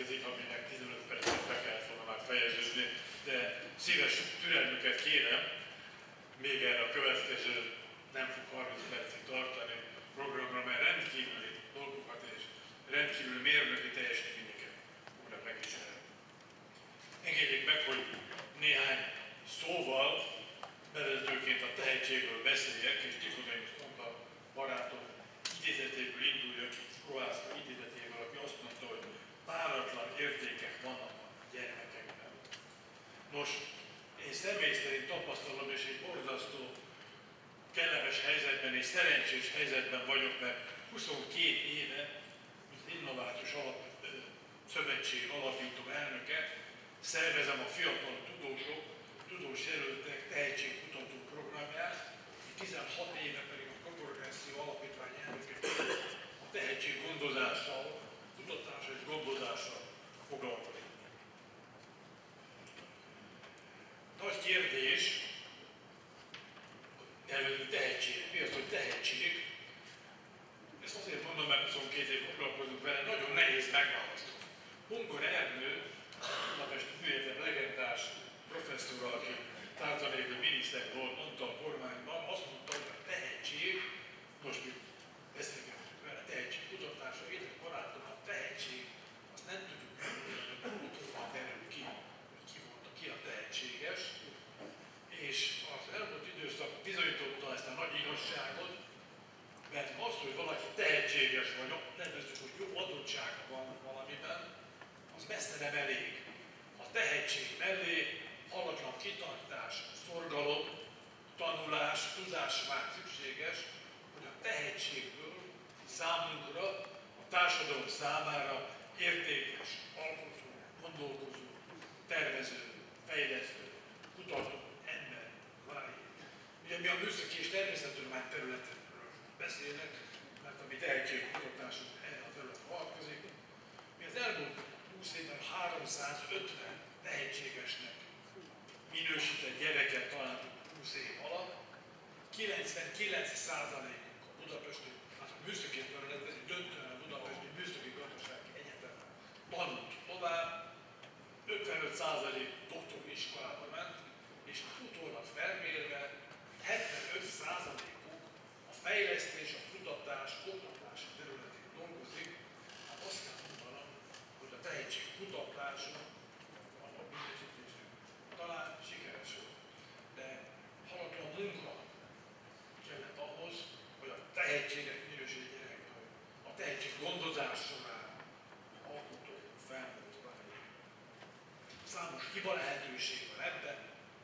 következik, aminek 15 percet be kellett volna már fejeződni, de szíves türelmüket kérem, még erre a következő nem fog 30 percig tartani programra, mert rendkívüli dolgokat és rendkívül mérnöki teljesítményeket újra megkísérlek. Engedjék meg, hogy néhány szóval bevezetőként a tehetségről beszéljek, és Nikodémusz mondta barátom idézetéből induljak, Prohászka idézetéből, aki azt mondta, hogy páratlan értékek vannak a gyermekekben. Nos, én személy szerint tapasztalom, és egy borzasztó kellemes helyzetben és szerencsés helyzetben vagyok, mert 22 éve, mint Innovációs Szövetség alapító elnöke, szervezem a fiatal tudósok, tudós jelöltek tehetségkutató programját, 16 éve pedig a Progresszió Alapítvány elnöke a tehetséggondozással, kutatással és gondozással foglalkozik. Nagy kérdés, nevezzük tehetségnek. Mi az, hogy tehetség? Ezt azért mondom, mert 22 év foglalkozunk vele, nagyon nehéz megválasztani. Ungor Ernő, Budapesti Műegyetem legendás professzor, aki társadalmi miniszter volt, mondta a kormányban, azt mondta, hogy a tehetség, most mi beszélgetünk vele, tehetségkutatásra, itt a barátom, a tehetség, azt nem tudjuk megmondani, hogy kultúrban derül ki, hogy ki a tehetséges, és az elmúlt időszak bizonyította ezt a nagy igazságot, mert az, hogy valaki tehetséges vagy, nevezzük, hogy jó adottsága van valamiben, az messze nem elég. A tehetség mellé hallatlan kitartás, szorgalom, tanulás, tudásvágy szükséges, hogy a tehetségből számunkra, a társadalom számára értékes, alkotó, gondolkozó, tervező, fejlesztő, kutató ember váljék. Ugye mi a műszaki és természettudomány területről beszélnek, mert a mi tehetségkutatásunk erre a területre vonatkozik. Mi az elmúlt 20 évben 350 tehetségesnek minősített gyereket találtuk 20 év alatt. 99%-uk a budapesti, hát a műszaki területen, döntően a Budapesti Műszaki Gazdasági Egyetemen tanult tovább, 55% doktori iskolába ment, és utólag felmérve 75%-uk a fejlesztés, a kutatás, oktatási területén dolgozik. Hát azt kell mondanom, hogy a tehetségkutatásunk, a minősítésünk talán sikeres volt, de haladó munka kellett ahhoz, hogy a tehetségek minőségére, a tehetség gondozás során alkotó felnőtt váljék. Számos hiba lehetőség van ebben,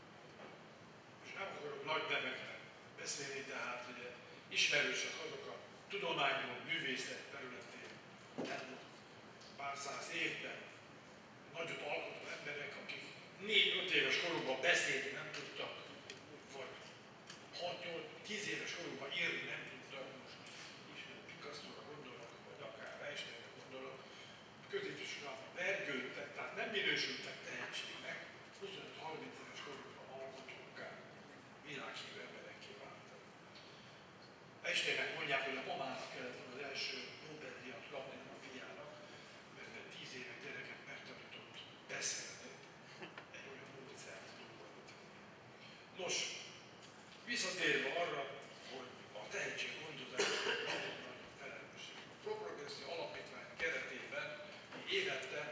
és nem akarok nagy nevekre beszélni, tehát ugye ismerősek azok a tudományból, művészet területén elmúlt pár száz évben nagyot alkotó emberek, akik 4-5 éves korukban beszélni nem tudtak, vagy 6-8-10 éves korukban írni nem tudtak, most ismét Picasso-ra gondolok, vagy akár Reisterre gondolok, középiskolában vergődtek, tehát nem minősültek tehetségnek, 25-30 éves korukban alkotókká, világhírű emberekké váltak. Einsteinnek mondják, hogy a mamának kellett volna az első Nobel-díjat kapni, nem a fiának, mert 10 éves gyereket megtanított beszélni egy olyan módszert dolgozott. Nos, visszatérve arra, hogy a tehetséggondozás nagyon nagy felelősség. A Progresszió Alapítvány keretében évente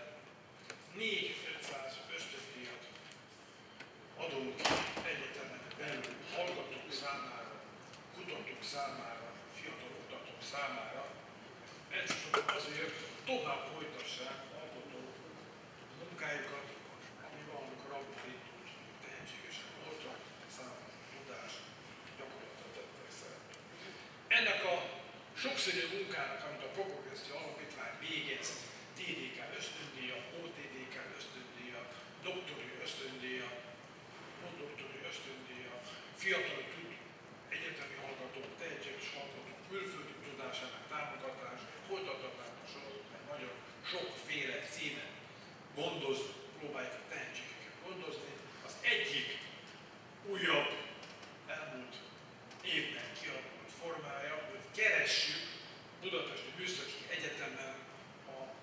4-500 ösztöndíjat adunk ki egyetemen belül hallgatók számára, kutatók számára, fiatal oktatók számára, elsősorban azért tovább folytassák alkotó munkájukat, ami valamikor abból indult, tehetségesen voltak, számára tudás, gyakorlatra tettek szeret. Ennek a sokszínű munkának, amit a Progresszió Alapítvány végez, TDK ösztöndíja, OTDK ösztöndíja, doktori ösztöndíja, posztdoktori ösztöndíja, fiatal egyetemi hallgatók, tehetséges hallgatók, külföldi tudásának támogatása, folytathatnánk a sorot, mert nagyon sokféle címen próbálják a tehetségeket gondozni. Az egyik újabb elmúlt évben kialakult formája, hogy keressük Budapesti Műszaki Egyetemen a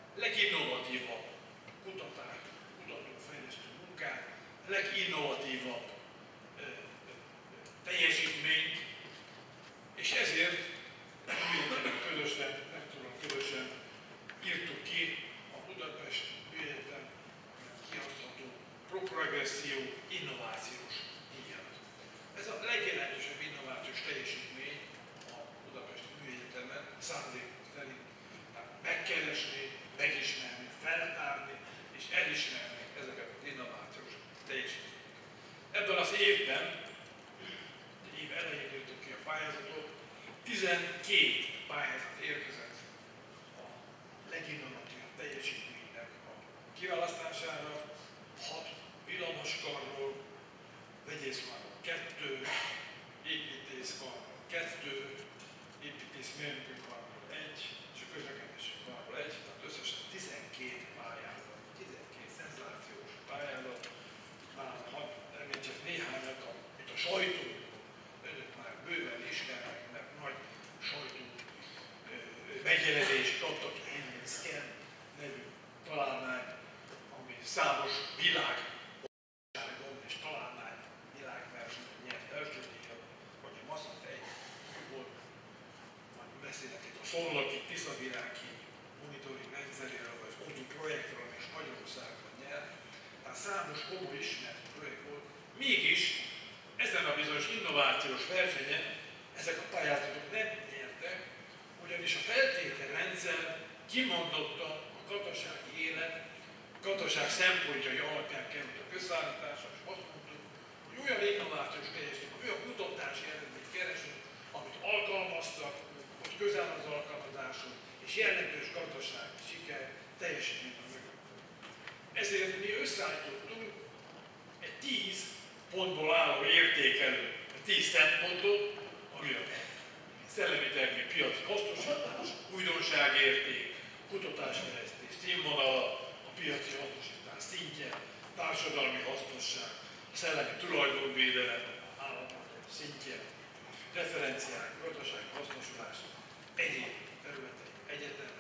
progresszió innovációs díjat. Ez a legjelentősebb innovációs teljesítmény a Budapesti Műegyetemen szándék szerint megkeresni, megismerni, feltárni és elismerni ezeket az innovációs teljesítményeket. Ebben az évben, az év elején jöttük ki a pályázatot, 12 pályázat érkezett a leginnovatívabb teljesítménynek a kiválasztására, 6 villamoskarról, vegyészkarról 2, építészkarról 2, építészmérnöki karról 1, és a közlekedési karról 1, tehát összesen 12 pályázat, 12 szenzációs pályázat. Már csak néhányat, mint a sajtó, önök már bőven ismernek, mert nagy sajtó megjelenést kaptak, Henry Scan nevű találmány, ami számos világ és találmány világversenyen nyert első díjat, vagy a Maszat egy volt, majd beszélek itt a Szolnoki Tiszavirági monitoring rendszeréről, vagy az ODU projektről, és Magyarországon nyert. Tehát számos komoly ismert projekt volt. Mégis ezen a bizonyos innovációs versenyen ezek a pályázatok nem nyertek, ugyanis a feltételrendszer kimondottan a gazdasági élet, a gazdaság szempontjai alapján került a közszállításra, és azt mondtuk, hogy olyan innovációs teljesítmény, olyan kutatási eredményt keresünk, amit alkalmaztak, hogy közel az alkalmazásunk, és jelentős gazdasági siker teljesítmény a mögött. Ezért mi összeállítottunk egy 10 pontból álló értékelő, 10 szempontot, ami a szellemi termék piaci hasznosítás, újdonságérték, kutatásfejlesztés színvonala, a piaci hasznosítás szintje, társadalmi hasznosság, a szellemi tulajdonvédelem, állapotok szintje, referenciák, gazdasági hasznosulás, egyéb területei egyetemen.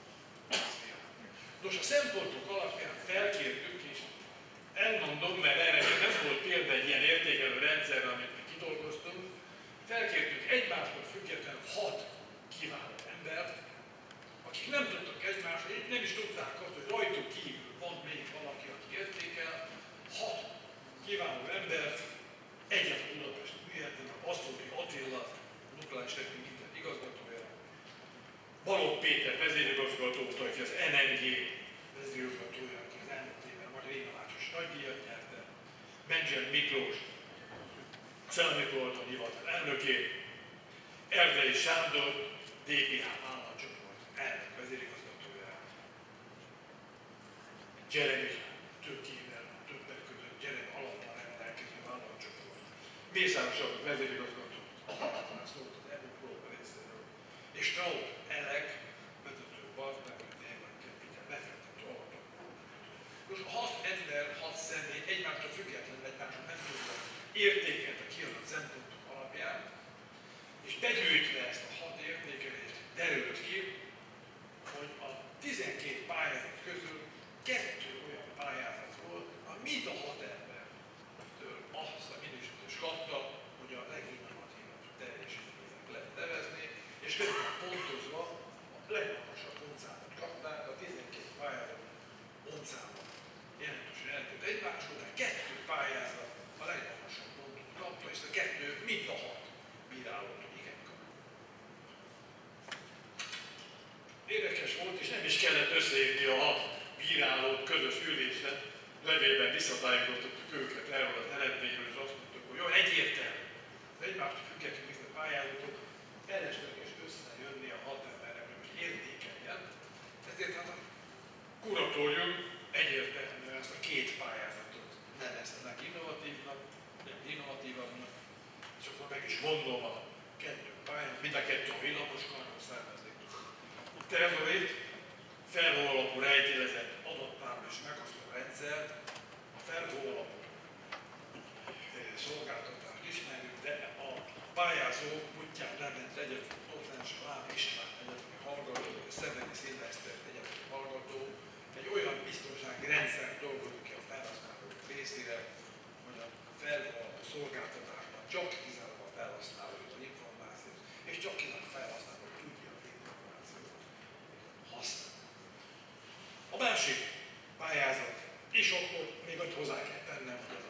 Nos, a szempontok alapján felkértük, és elmondom, mert erre nem volt példa egy ilyen értékelő rendszerre, amit mi kidolgoztunk, felkértük egymástól függetlenül 6 kiváló embert, akik nem tudtak egymásra, nem is tudták azt, hogy rajtuk kívül van még valaki, aki értékel, 6 kiváló embert, egyet a Budapesti Műegyetemen, Asztódi Attila, a Nukleáris Technikai Intézet igazgatója, Balogh Péter vezérigazgató, aki az NNG vezérigazgatója, aki az elmúlt évben Magyar Innovációs Nagydíjat nyerte, Mendzser Miklós, a Szellemi Tulajdon Hivatal elnökét, Erdei Sándor, DPH vállalatcsoport elnök vezérigazgatója, Jeremy Tőkével, többek között Jeremy alappal rendelkező vállalatcsoport, Mészáros Jakab vezérigazgató, már szólt az EBUPRO részéről, és Traut Elek, vezető partner, befektető alapok. Most a 6 ember, 6 személy egymástól függetlenül egymásra nem tudtak értékelte kiadott szempontok alapján, és begyűjtve ezt a 6 értékelést derült ki, hogy a 12 pályázat közül 2 olyan pályázat volt, ami mind a 6 embertől azt a minősítést kapta, hogy a leginnovatívabb teljesítménynek lehet nevezni, és közben pontozva a legmagasabb pontszámot kapták, a 12 pályázat pontszámot jelentősen eltűnt egymásról, de 2 pályázat a legmagasabb pontot kapta, és a 2 mind a 6 bírálótól igen kap. Érdekes volt, és nem is kellett összehívni a 6 bírálót közös ülésre, levélben visszatájékoztattuk őket erről az eredményről, és azt mondtuk, hogy jó, egyértelmű, az egymástól függetlenül a pályázatok felesleges összejönni a 6 embernek, hogy most értékeljen. Ezért hát a kuratórium egyértelműen ezt a 2 pályázatot nevezte meg innovatívabbnak, és akkor meg is mondom a 2 pályázat, mind a 2 a villamoskarról szervezik. Terzorit felhő alapú rejtélezett adattábla és megosztó rendszer, a felhő alapú szolgáltatást ismerjük, de a pályázó útján Levent Egyetemi Docens Láng István egyetemi hallgató, Szedeni Szilveszter egyetemi hallgató, egy olyan biztonsági rendszert dolgozik ki a felhasználók részére, hogy a felhő alapú szolgáltatásban csak kizárólag a felhasználó az információt, és csak kizárólag a felhasználó tudja az információt használni. A másik pályázat, és akkor még ott hozzá kell tennem, hogy az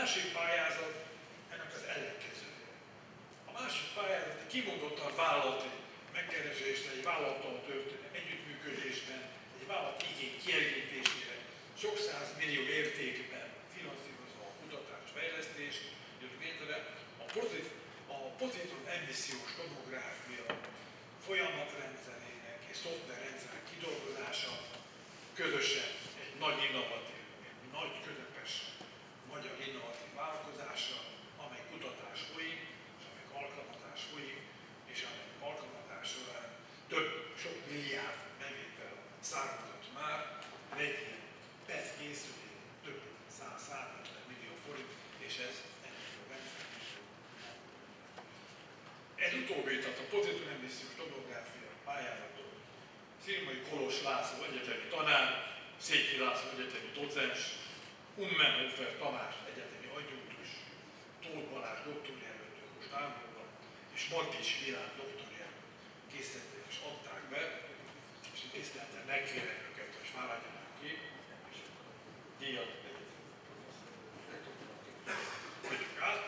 másik pályázat ennek az ellenkezője. A másik pályázat egy kimondottan vállalati megkeresésre, egy vállalattal történő együttműködésben, egy vállalati igény kielégítésére, sok 100 millió értékben finanszírozva a kutatás, fejlesztés, jött létre a pozitron emissziós tomográfia folyamatrendszerének és szoftverrendszerek kidolgozása közösen egy nagy innovatív, egy nagy közepes magyar innovatív vállalkozással, amely kutatás folyik, és amely alkalmazás folyik, és amely alkalmazás során sok milliárd bevétel származott már, egy ilyen PET készülék több 150 millió forint, és ez ennek a rendszer. Ez utóbbi, tehát a pozitron emissziós tomográfia pályázatot Szirmai Kolos László egyetemi tanár, Székely László egyetemi docens, Ummenhofer Tamás egyetemi adjunktus, Tóth Balázs doktorjelölt most álmokban, és Martics Világ doktorjelölt készítették és adták be, és tisztelten megkérek őket, hogy fáradjanak ki, és díjat adjuk át.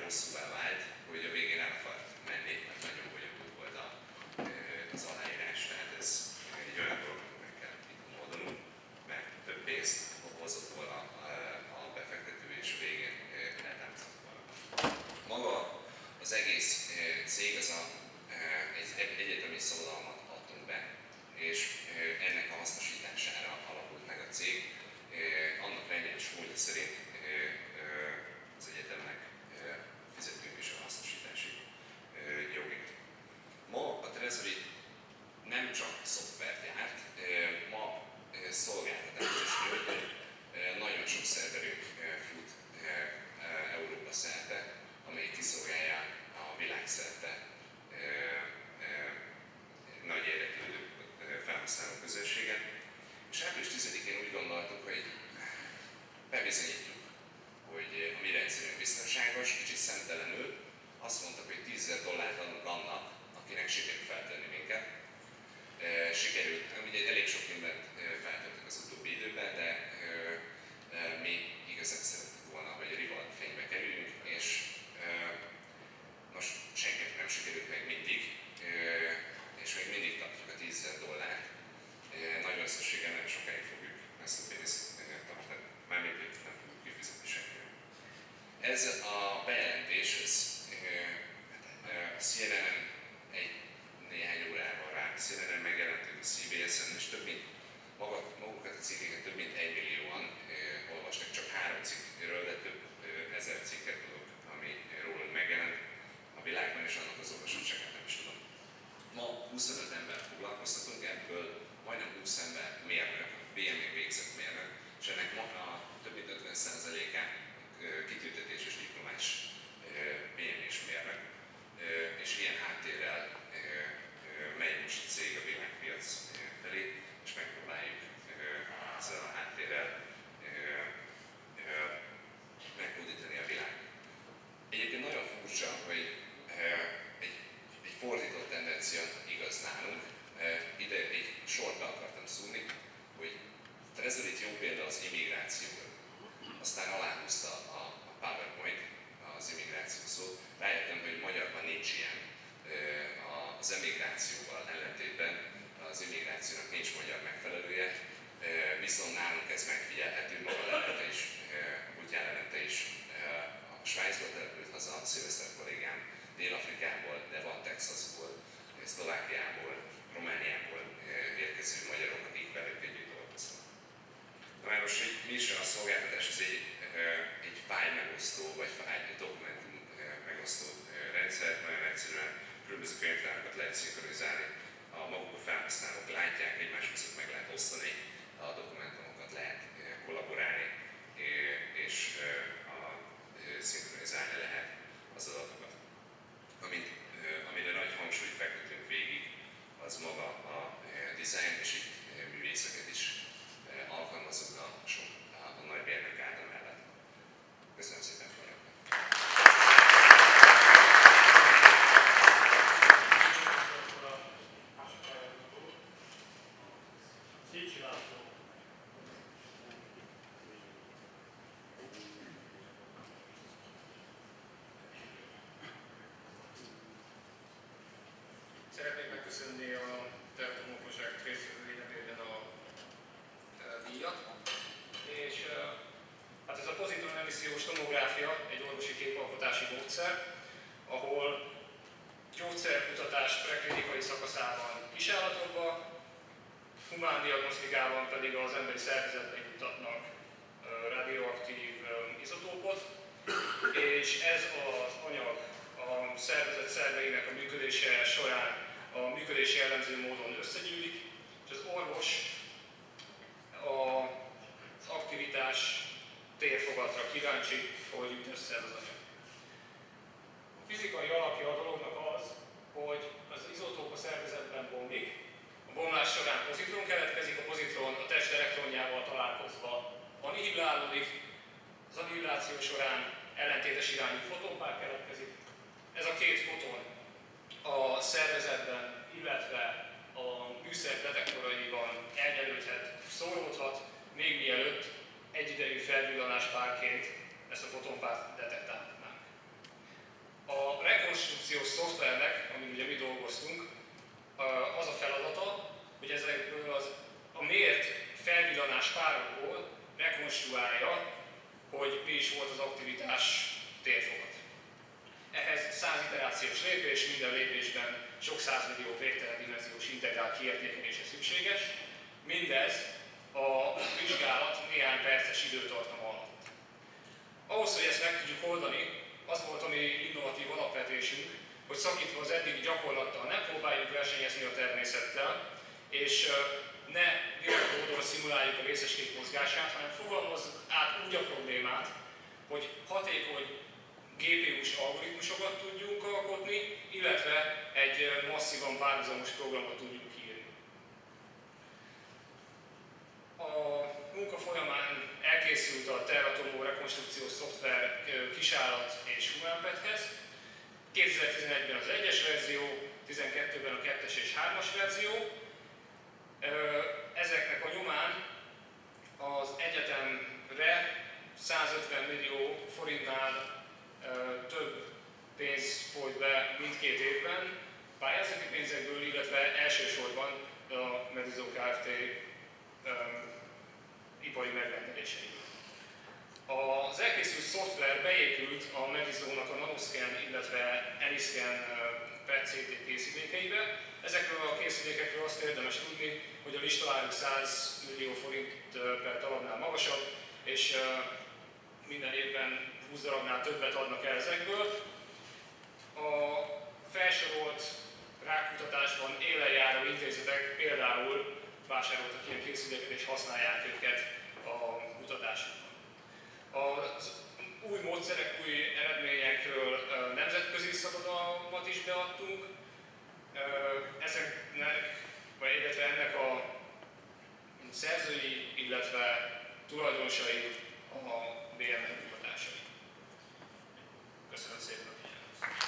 hosszúvá vált, hogy a végén el akart menni, mert nagyon bonyolult volt az aláírás, tehát ez egy olyan dolog, amit meg kell oldanunk, mert több pénzt hozott volna a befektető, és a végén eltámszott volna. Maga az egész cég az egy egyetemi szabadalmat adtunk be, és ennek a hasznosítására alakult meg a cég. Annak rendjén súlya szerint az egyetemnek fizetünk is a hasznosítási jogért. Ma a Treasury nem csak szoftvert gyárt, ma szolgáltatást is nyújt. Nagyon sok szerverünk fut Európa szerte, amely kiszolgálja a világszerte nagy érdeklődő felhasználó közönséget. És április 10-én úgy gondoltuk, hogy bebizonyítjuk, hogy a mi rendszerünk biztonságos, kicsit szemtelenül. Azt mondtak, hogy $10,000 adunk annak, akinek sikerült feltenni minket. Sikerült, ugye elég sok mindent feltettük az utóbbi időben, de mi igazán szerettük volna, hogy rival fénybe kerüljünk, és most senkinek nem sikerült meg mindig, és még mindig tartjuk a $10,000. Nagyon összességgel nem sokáig fogjuk ezt a pénzt tartani, mármint nem fogjuk kifizetni senkinek. Ez a bejelentés, a CNN néhány órával rá, CNN megjelentünk a CBS-en, és magukat a cikkeket több mint 1 millióan olvastak, csak 3 cikkről, de több ezer cikket tudok, ami rólunk megjelent a világban, és annak az olvasottságát nem is tudom. Ma 25 ember foglalkoztatunk, ebből majdnem 20 ember mérnök, BME végzett mérnök, és ennek több mint 50%-át kitüntetéses diplomás BME-s mérnök, és ilyen háttérrel megy most a cég a világpiac felé, és megpróbáljuk ezzel a háttérrel meghódítani a világot. Egyébként nagyon furcsa, hogy egy fordított tendencia igaz nálunk. Ide egy sorba akartam szúrni, hogy Treasury-t jó példa az immigrációra. Aztán aláhúzta a PowerPoint az immigráció szót. Rájöttem, hogy magyarban nincs ilyen. Az emigrációval ellentétben az immigrációnak nincs magyar megfelelője, viszont nálunk ez megfigyelhető, maga lelente is, kutyán lelente is. A Svájcba települt haza a Szilveszter kollégám, Dél-Afrikából, de van Texasból, Szlovákiából, Romániából érkező magyarok, akik velük együtt dolgoznak. Na már most mi is a szolgáltatás, ez egy fájl megosztó, vagy dokumentum megosztó rendszer, nagyon egyszerűen különböző könyvtárakat lehet szinkronizálni, maguk a felhasználók látják, egymás között meg lehet osztani, a dokumentumokat lehet kollaborálni, és szinkronizálni lehet az adatokat. Amire nagy hangsúlyt fektetünk végig, az maga a design, és itt művészeket is alkalmazunk a nagy mérnök által mellett. Köszönöm szépen figyelmet! Szeretnék megköszönni a Teletomorfosság részvevői nevében a díjat. És hát ez a pozitron emissziós tomográfia egy orvosi képalkotási módszer, ahol gyógyszerkutatás preklinikai szakaszában kisállatokban, humán diagnosztikában pedig az emberi szervezetbe juttatnak radioaktív izotópot, és ez az anyag a szervezet szerveinek a működése során a működési jellemző módon összegyűlik, és az orvos az aktivitás térfogatra kíváncsi, hogy jut össze ez az anyag. A fizikai alapja a dolognak az, hogy az izotóp a szervezetben bomlik, a bomlás során pozitron keletkezik, a pozitron a test elektronjával találkozva annihilálódik, az annihiláció során ellentétes irányú fotonpár keletkezik. Ez a két foton a szervezetben, illetve a műszer detektoraiban elnyelődhet, szóródhat, még mielőtt egyidejű felvillanás párként ezt a fotonpárt detektálhatnánk. rekonstrukciós szoftvernek, amin ugye mi dolgoztunk, az a feladata, hogy ezekből a mért felvillanás párokból rekonstruálja, hogy mi is volt az aktivitás térfogat. Ehhez 100 iterációs lépés, minden lépésben sok százmillió végtelen dimenziós integrált kiértékelése szükséges. Mindez a vizsgálat néhány perces időtartam alatt. Ahhoz, hogy ezt meg tudjuk oldani, az volt a mi innovatív alapvetésünk, hogy szakítva az eddigi gyakorlattal ne próbáljuk versenyezni a természettel, és ne direkt módon szimuláljuk a részecskék mozgását, hanem fogalmazzuk át úgy a problémát, hogy hatékony GPU-s algoritmusokat tudjunk alkotni, illetve egy masszívan párhuzamos programot tudjunk írni. A munka folyamán elkészült a Terratomó rekonstrukciós szoftver kisállat és humánpethez. 2011-ben az 1-es verzió, 2012-ben a 2-es és 3-as verzió. Ezeknek a nyomán az egyetemre 150 millió forintnál több pénz folyt be mindkét évben, pályázati pénzekből, illetve elsősorban a Medizó Kft. Ipari megrendeléseiből. Az elkészült szoftver beépült a Medizónak a Nanoscan, illetve Anyiscan PET-CT készülékeibe. Ezekről a készülékekről azt érdemes tudni, hogy a listaáruk 100 millió forint per darabnál magasabb, és minden évben 20 darabnál többet adnak el ezekből. A felsorolt rákutatásban élen járó intézetek például vásároltak ilyen készüléket és használják őket a kutatásukban. Az új módszerek, új eredményekről nemzetközi szabadalmat is beadtunk. Ezeknek, illetve ennek a szerzői, illetve tulajdonosai a BMN kutatásai. Köszönöm szépen a figyelmet!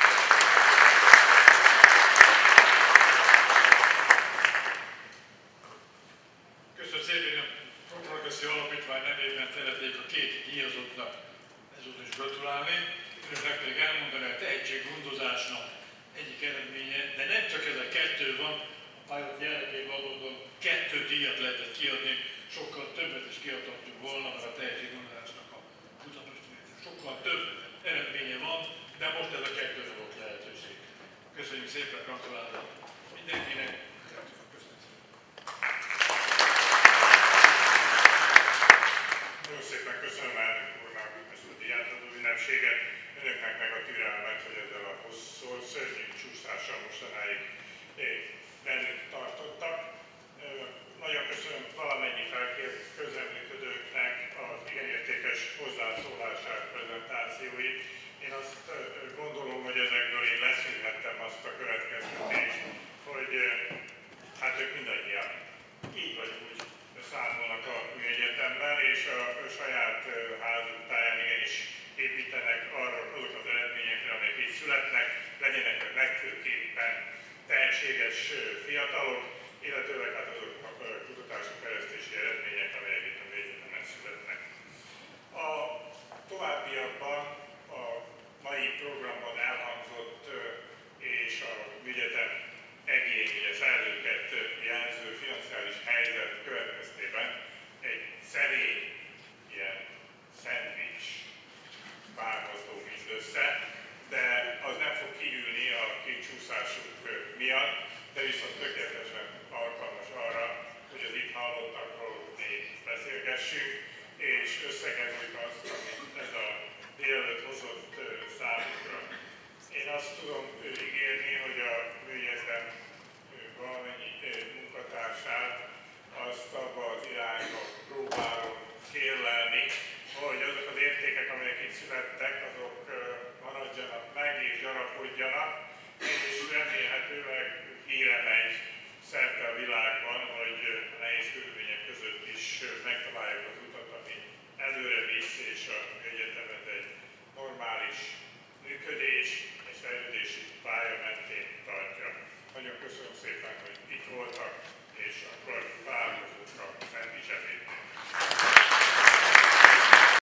Köszönöm szépen, a Progresszió Alapítvány nevében szeretnék a két díjazottnak ezúttal is gratulálni. Önöknek pedig elmondani a tehetséggondozásnak egyik eredménye, de nem csak ez a kettő van, a pályázat jellegében adódóan 2 díjat lehetett kiadni, sokkal többet is kiadhattunk volna, mert a tehetséggondozásnak a kutatásnak sokkal több eredménye van, de most ez a 2 volt lehetőség. Köszönjük szépen, gratulálok mindenkinek! Nagyon szépen köszönöm elnök úrnak ezt a díjátadó ünnepséget, önöknek meg a türelmet, hogy ezzel a hosszú, szörnyű csúszással mostanáig bennünk tartottak. Nagyon köszönöm valamennyi felkért közreműködőknek az igen értékes hozzászólását, prezentációit. Én azt gondolom, hogy ezekből én leszűrhettem azt a következtetést, hogy hát ők mindannyian így vagy úgy számolnak a műegyetemben, és a saját házuk táján igenis építenek arra azok az eredményekre, amelyek itt születnek, legyenek legfőképpen tehetséges fiatalok, illetőleg hát azok a kutatási fejlesztési eredmények, amelyek itt a műegyetemen születnek. A továbbiakban a mai programban elhangzott és a műegyetem egény, szerzőket jelző financiális helyzet következtében egy szerény, ilyen szendvics párhozó mindössze, de az nem fog kiülni a kicsúszásuk miatt, de viszont tökéletesen alkalmas arra, hogy az itt hallottakról még beszélgessünk, és összegezzük azt, amit ez a délelőtt hozott számunkra. Én azt tudom ígérni, hogy a műegyetem valamennyi munkatársát azt abba az irányba próbálom kérlelni, hogy azok az értékek, amelyek itt születtek, azok maradjanak meg és gyarapodjanak, és remélhetőleg híre megy szerte a világban, hogy nehéz körülmények között is megtaláljuk az utat, ami előre visz és